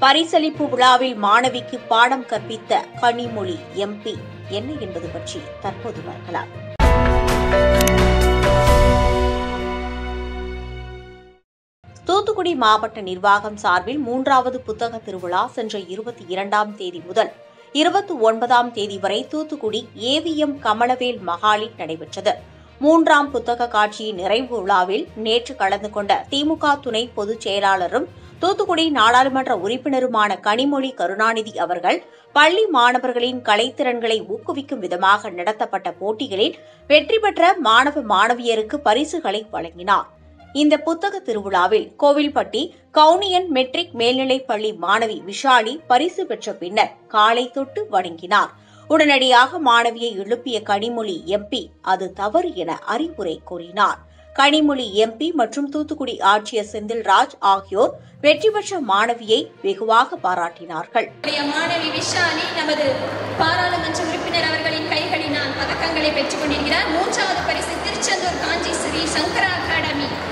பரிசளிப்பு விழாவில் மாணவிக்கு பாடம் கற்பித்த கனிமொழி எம்பி என்ன என்பது பற்றி தற்போது பார்க்கலாம். தூத்துக்குடி மாவட்ட நிர்வாகம் சார்பில் 3வது புத்தக திருவிழா சென்ற 22ஆம் தேதி முதல் 29ஆம் தேதி வரை தூத்துக்குடி ஏவிஎம் கமலவேல் மஹாலில் நடைபெற்றது. 3ஆம் புத்தக காட்சியின் நிறைவு விழாவில் நேற்று கலந்து கொண்ட திமுக துணை பொதுச் செயலாளரும் தூத்துக்குடி நாடாளுமன்ற உறுப்பினருமான கனிமொழி கருணாநிதி அவர்கள் பள்ளி மாணவர்களின் கலைத்திறன்களை ஊக்குவிக்கும் விதமாக நடத்தப்பட்ட போட்டிகளில் வெற்றி பெற்ற மாணவ மாணவியருக்கு பரிசுகளை வழங்கினார். இந்த புத்தக திருவிழாவில் கோவில்பட்டி கவுனியன் மெட்ரிக் மேல்நிலைப் பள்ளி மாணவி விஷாலி பரிசு பெற்ற பின்னர் காலை தொட்டு வணங்கினார். உடனடியாக மாணவியை எழுப்பிய கனிமொழி எம்பி அது தவறு என அறிவுரை கூறினார். கனிமொழி எம்பி மற்றும் தூத்துக்குடி ஆட்சியர் செந்தில்ராஜ் ஆகியோர் வெற்றி பெற்ற மாணவியை வெகுவாக பாராட்டினார்கள். மாணவி விஷாலி நமது பாராளுமன்ற உறுப்பினர் அவர்களின் கைகளினால் பதக்கங்களை பெற்றுக் கொண்டிருக்கிறார். 3வது பரிசு திருச்செந்தூர் காஞ்சி ஸ்ரீ சங்கரா அகாடமி